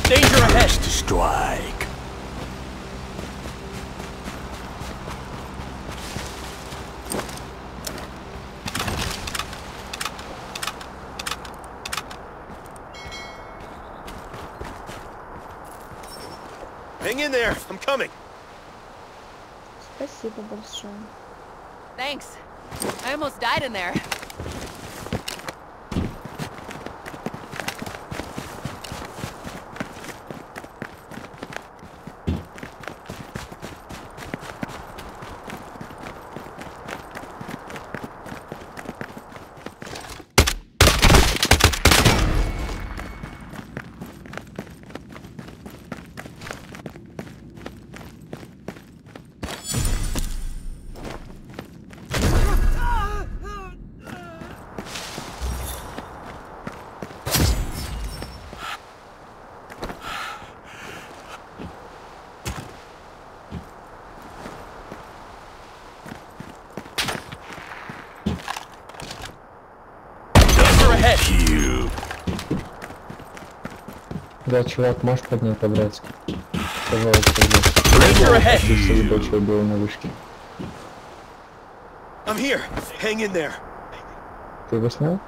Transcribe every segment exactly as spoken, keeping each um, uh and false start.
Danger ahead! To strike. Hang in there, I'm coming. Спасибо большое. Thanks. I almost died in there. Да, чувак, можешь поднять по-братски? Пожалуйста, здесь. Большой был на вышке. I'm here. Hang in there. Ты его снял?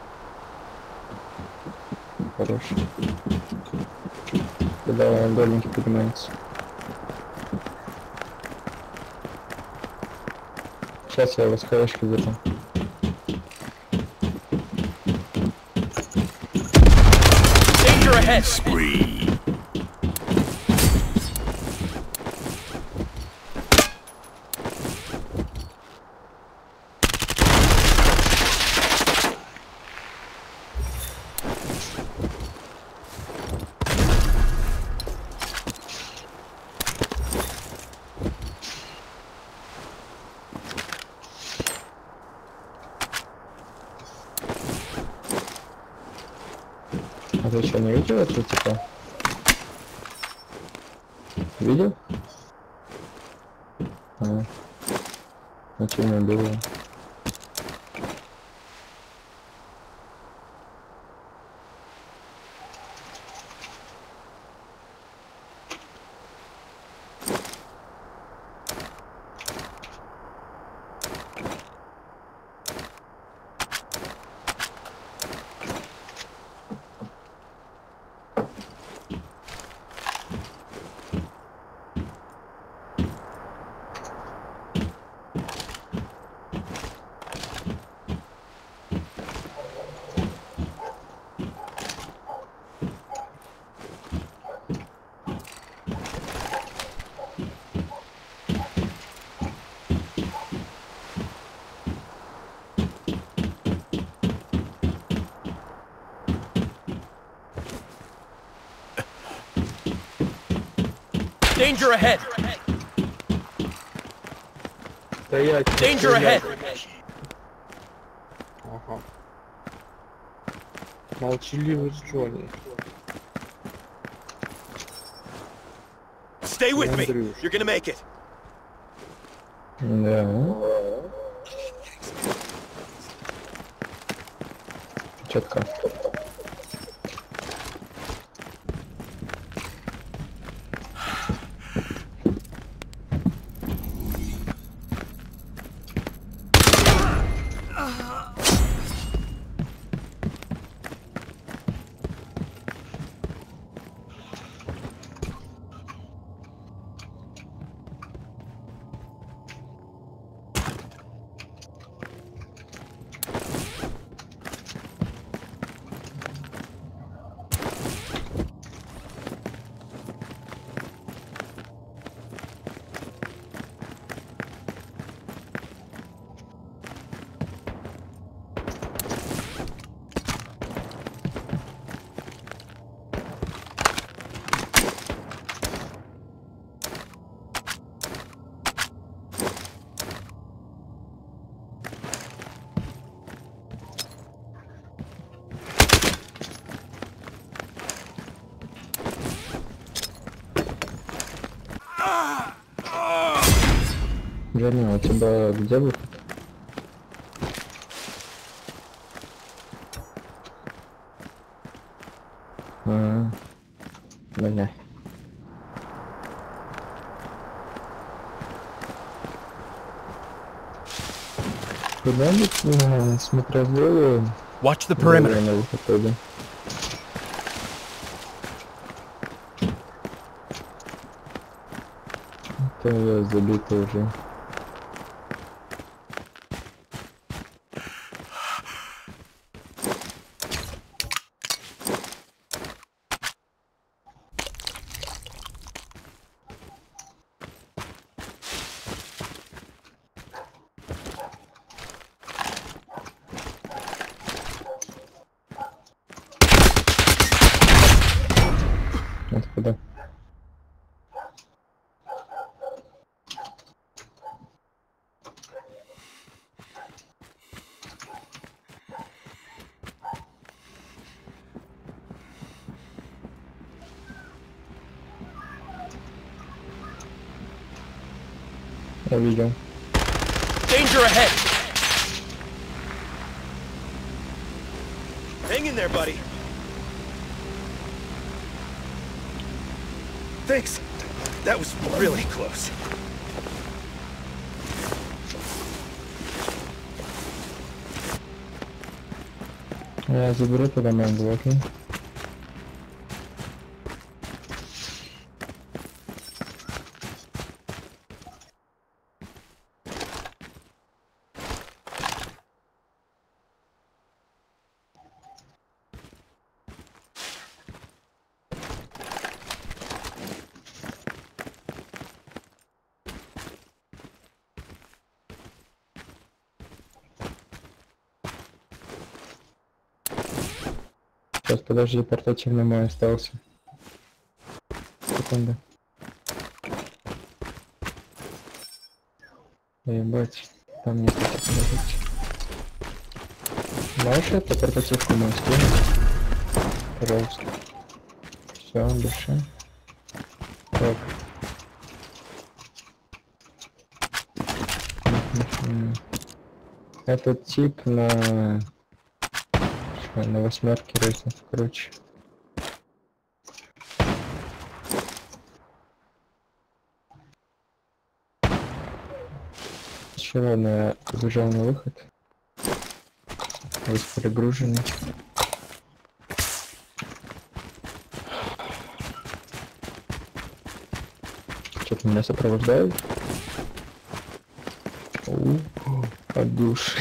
Хорош. Когда голенький поднимается. Сейчас я его с колечки держу. Ahead. Spree. А ты что, не видел это типа? Видел? А, а что не было? Danger ahead! Danger ahead! Ага. Молчаливый Джонни. Stay with me. You're gonna make it. Да. Четко. Джонни, у тебя где выход? А -а -а. Меня. Куда-нибудь, смотря сделаю. Watch the perimeter. На выходе. Это я забитый уже. Откуда? Я видел. Danger ahead. Hang in there, buddy. Thanks. That was really close. Я заберу туда мои блоки. Сейчас, подожди, портативный мой остался. Секунду. Ебать, там нет этих подождите. Можешь это портативку мою скинуть? Пожалуйста. Все, дыши. Так. Этот тип на... на восьмерке резнет, короче. Еще ладно, я побежал на выход. Весь перегруженный. Что-то меня сопровождают. У, от души.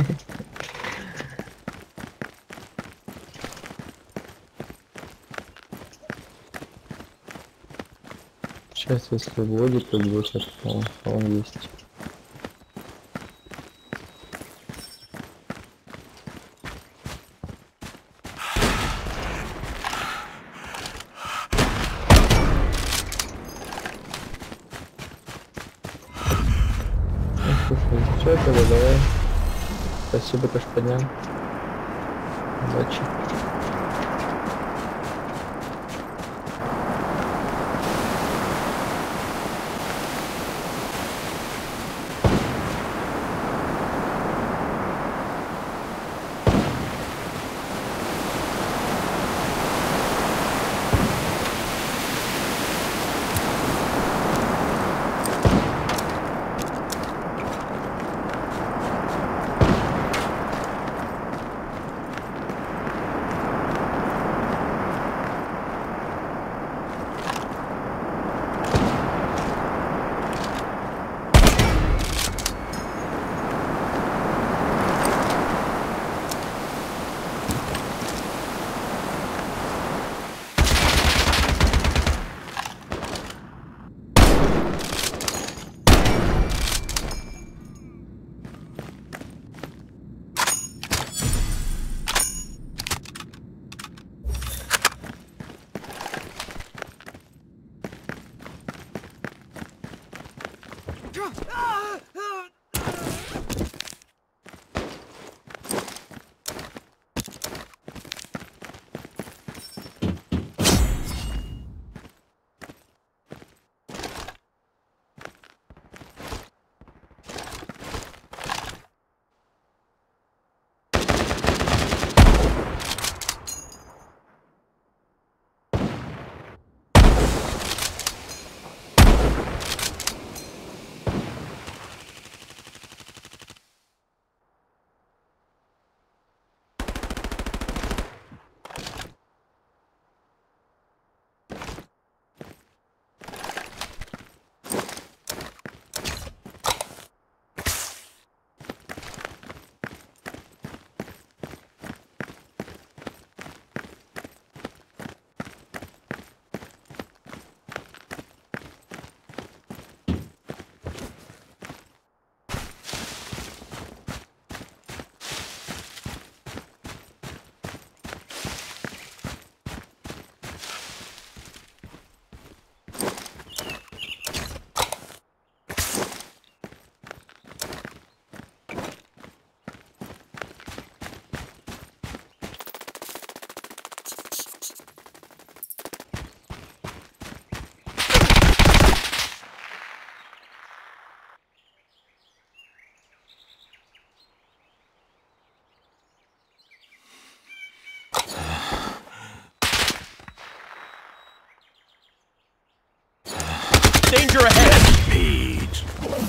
Сейчас, если вводит, то будет, он, он есть. Ну, слушай, все, тогда давай. Спасибо, то, что поднял. Удачи. Danger ahead! Page.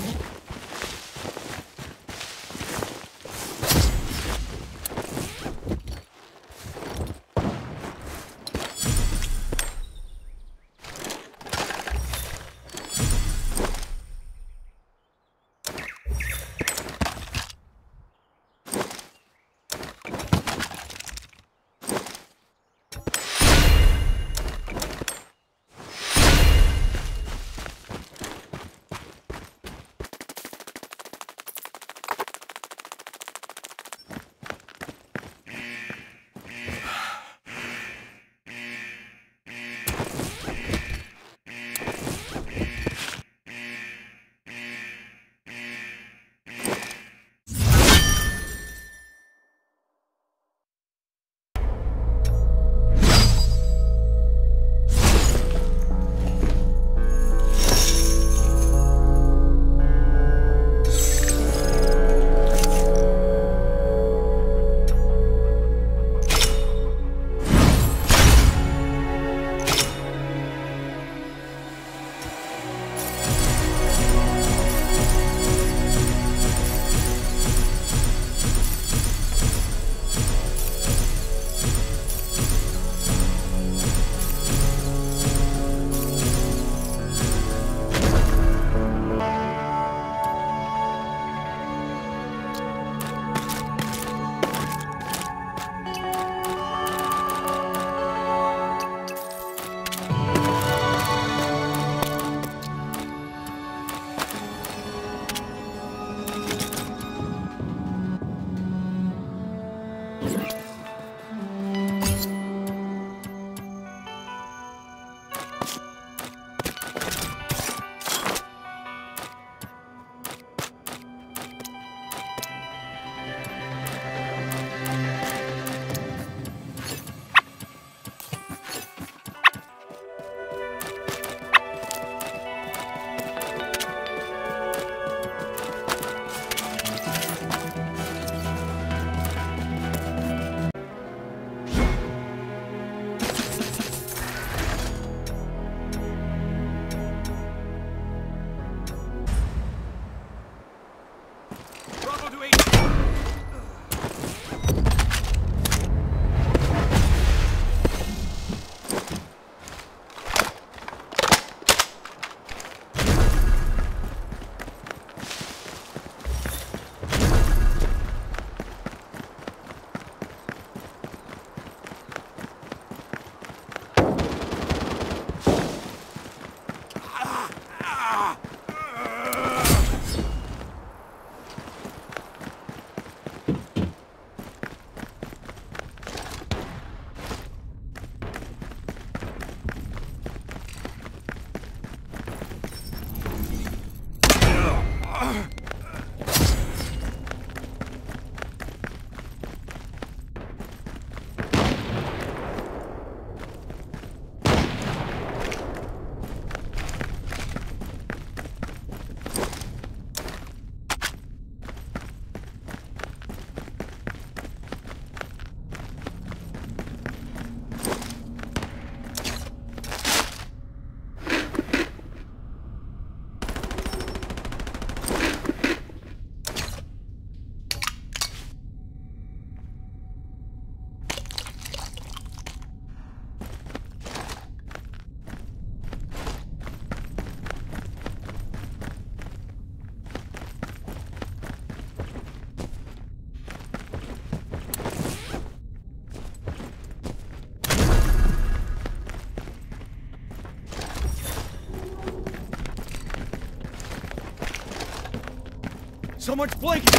Someone's blinking!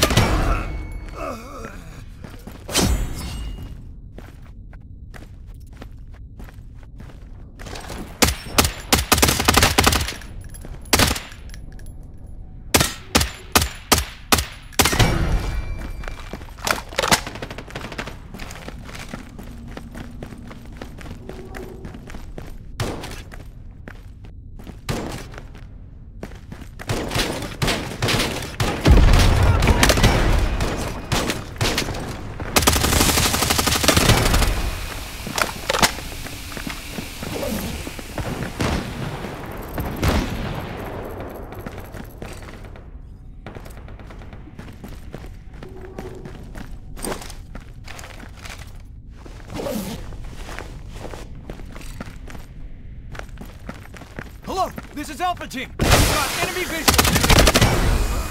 Hello, this is Alpha Team. We've got enemy visual.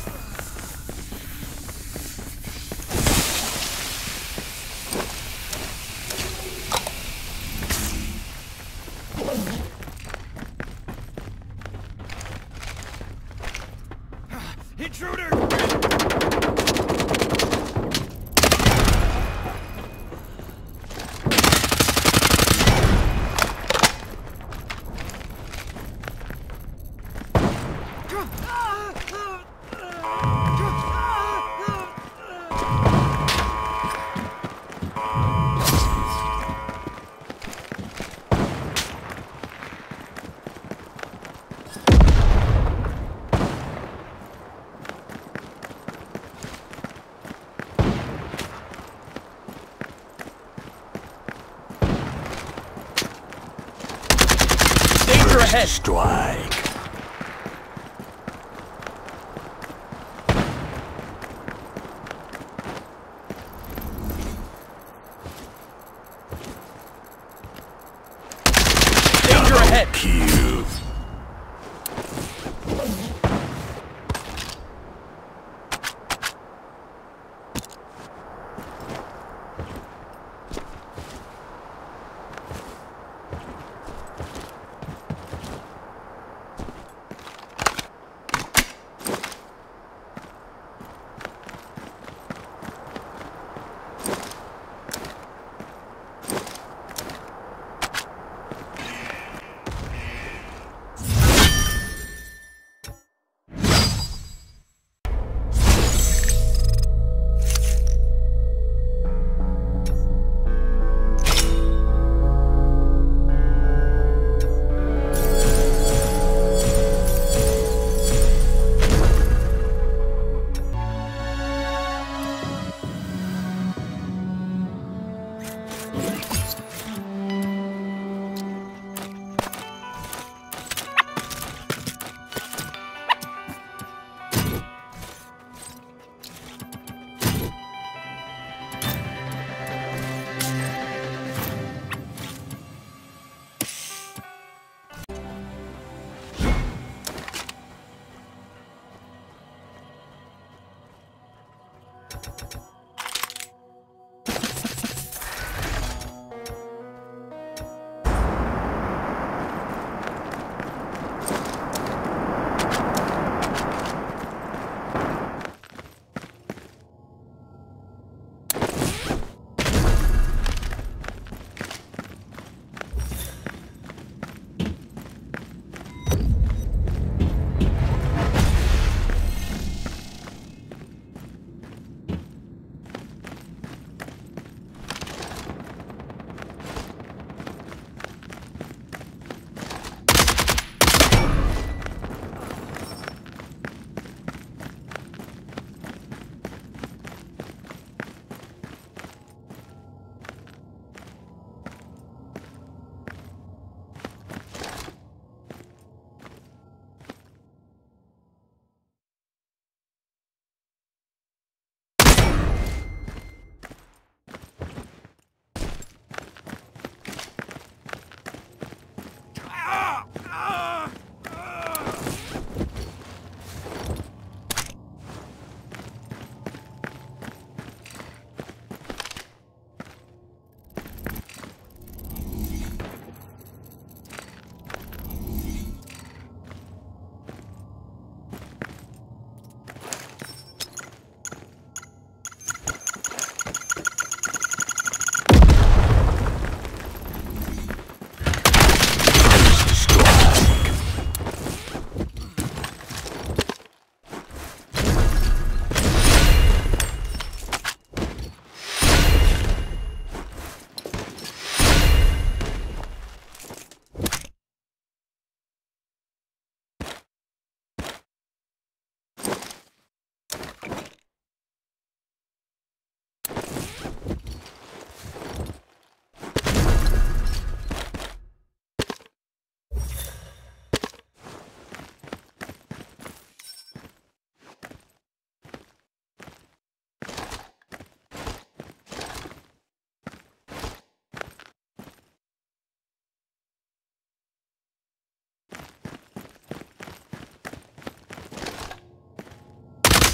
Intruder! Danger ahead! Strike. Danger ahead! Kill.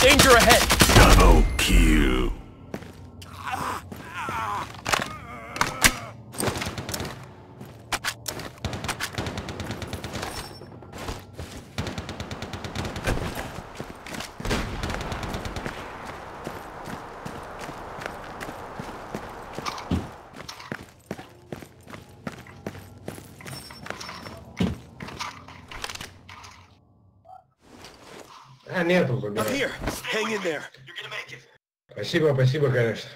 Danger ahead! Double kill. А, нету, I'm забирай. here. Hang in there. You're gonna make it. Спасибо, спасибо, конечно.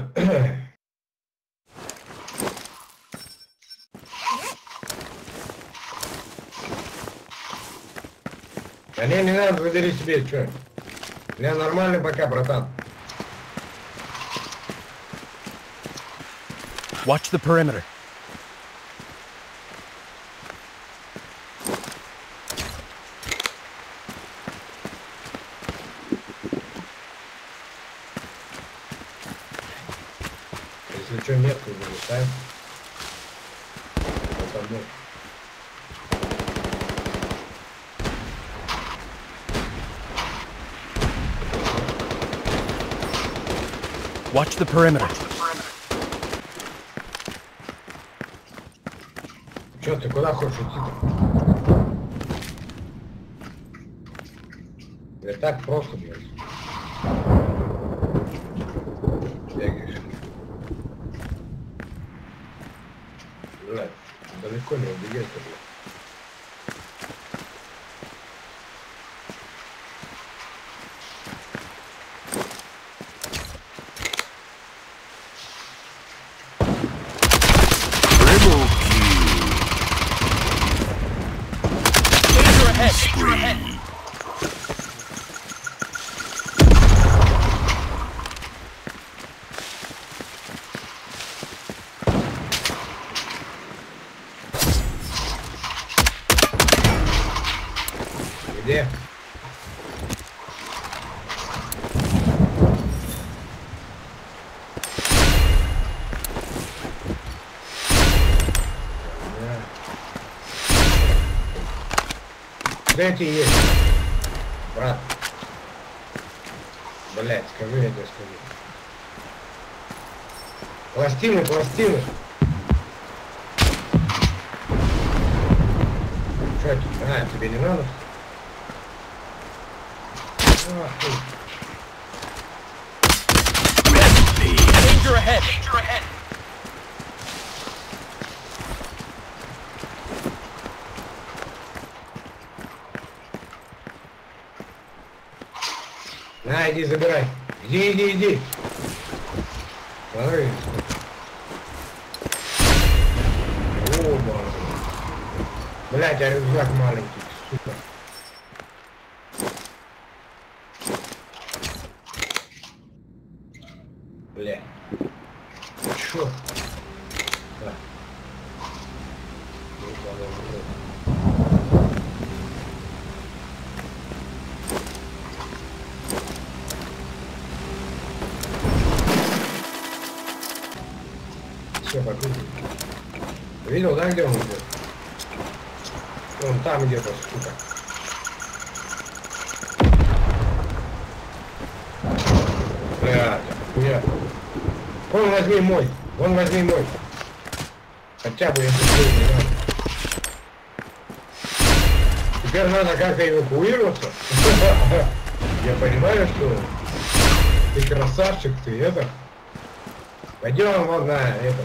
Да не, не надо, забери себе, чё. Я нормально пока, братан. Watch the perimeter. Если что, метку залетаем. Вот одну. Watch the perimeter. Чё, ты куда хочешь идти-то? Да так просто, блядь. Бегаешь. Блядь, далеко не убегать-то, блядь. Danger ahead! Danger ahead! Где? Дайте есть, брат. Блять, скажи, я тебе скажу. Пластины, пластины. Что это? А, тебе не надо? Ах ты. Danger ahead! Danger ahead! На, иди забирай. Иди, иди, иди. Смотри. Оба. Блять, а рюкзак маленький, сука. Бля. Чё? Да. Ну, по-моему, все, покрутим. Видел, да, где он идет? Он там где-то, сука. Блядь, хуя. Вон возьми мой, вон возьми мой. Хотя бы если тебе не надо. Теперь надо как-то эвакуироваться. Я понимаю, что ты красавчик, ты это. Пойдем вон на это.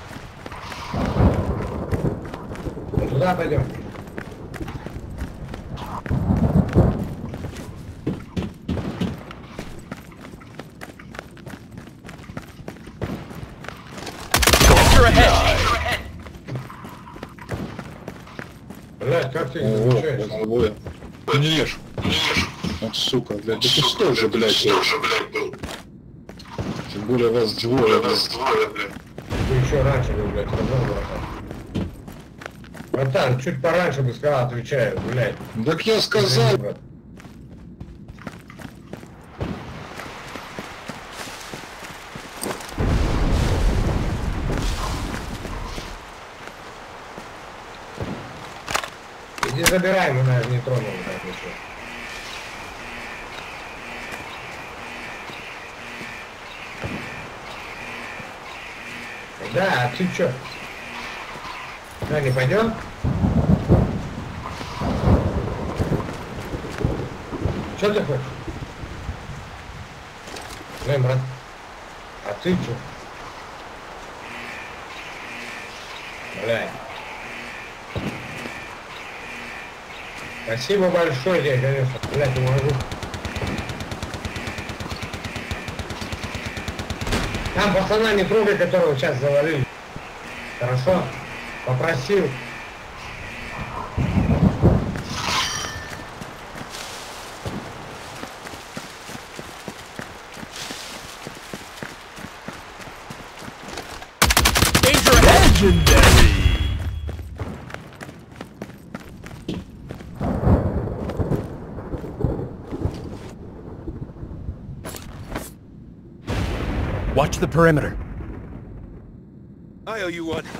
Вот туда пойдем. Danger ahead! Danger ahead! Блядь, как ты не О, замечаешь? головой. Не ешь. Вот сука, блядь, да ты что же, блядь, был? Тем более вас двое, вас двое, блядь. Ты еще раньше был, блядь, сказал, братан. Братан, чуть пораньше бы сказал, отвечаю, блядь. Так я сказал. Брат. Иди забирай, мы, наверное, не тронули, так, еще. Да, а ты чё? Да, не пойдем? Чё ты хочешь? Блин, брат. А ты чё? Блядь. Спасибо большое тебе, конечно. Блядь, не могу. Там пацана не трогай, которого сейчас завалили. Хорошо? Попросил. Legendary! Watch the perimeter. I owe you one.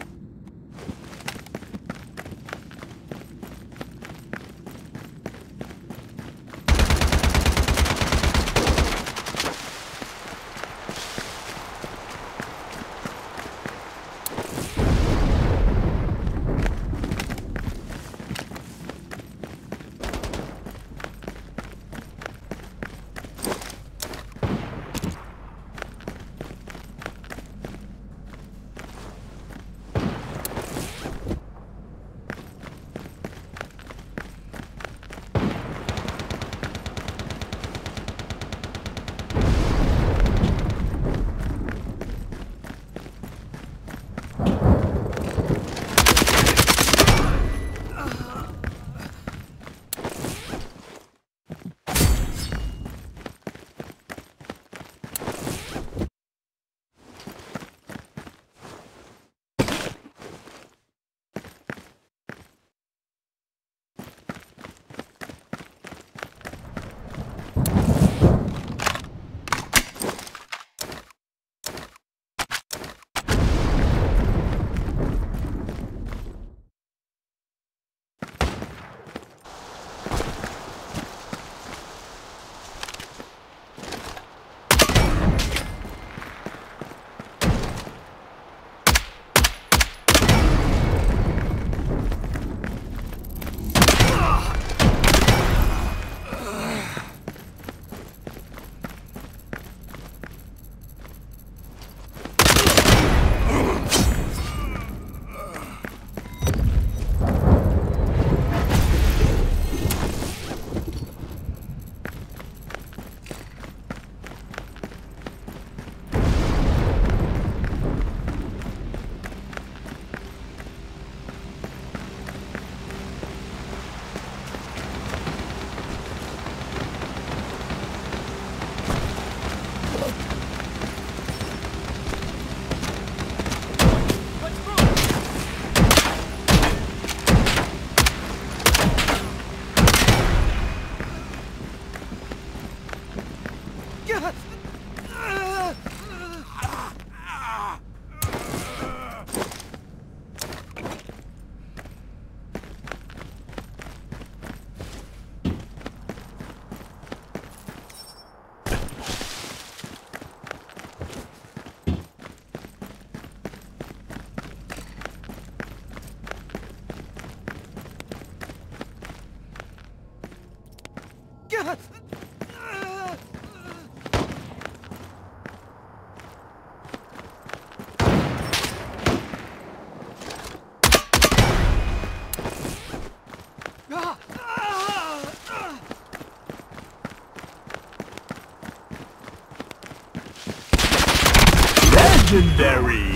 Legendary!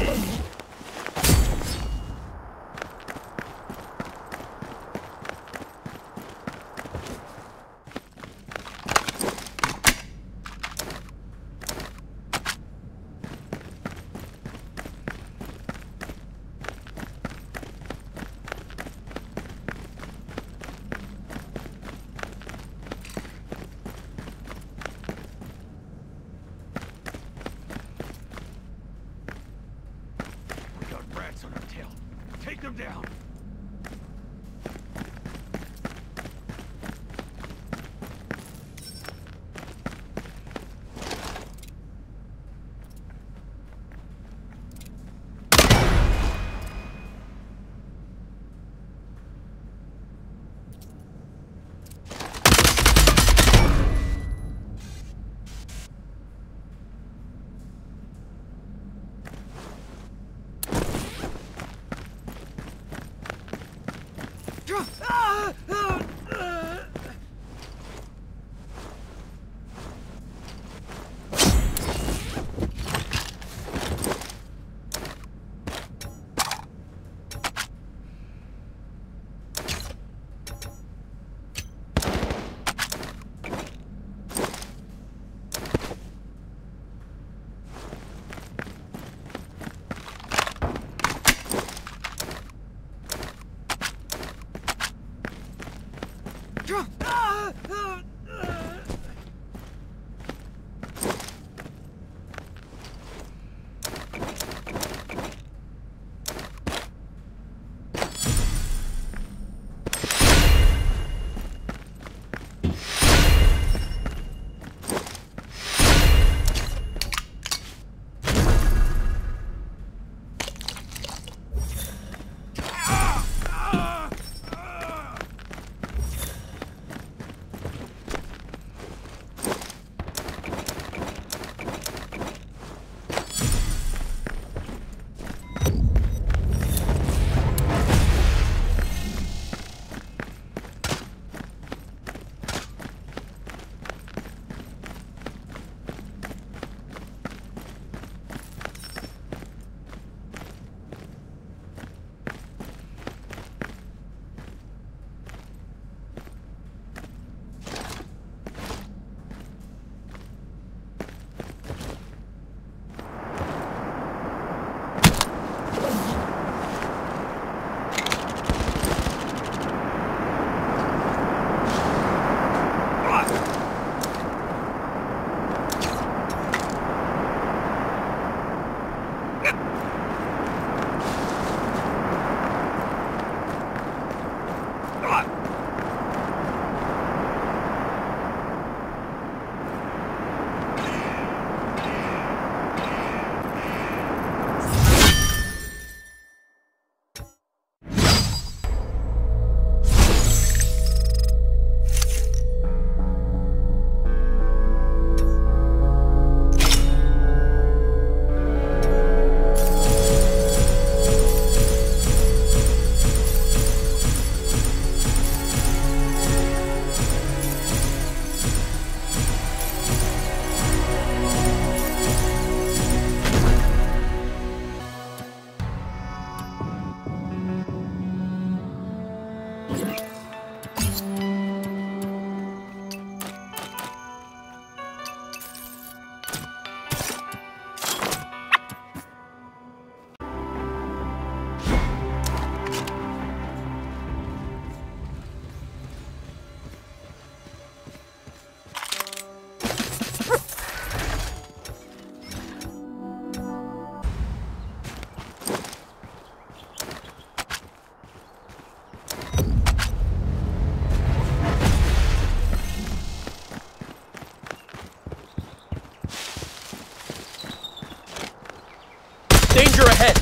Danger ahead!